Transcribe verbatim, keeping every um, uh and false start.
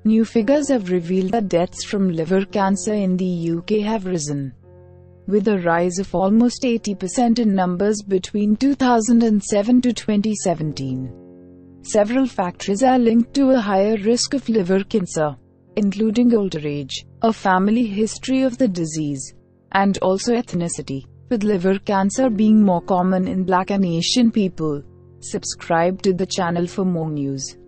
New figures have revealed that deaths from liver cancer in the U K have risen, with a rise of almost eighty percent in numbers between two thousand seven to twenty seventeen. Several factors are linked to a higher risk of liver cancer, including older age, a family history of the disease, and also ethnicity, with liver cancer being more common in Black and Asian people. Subscribe to the channel for more news.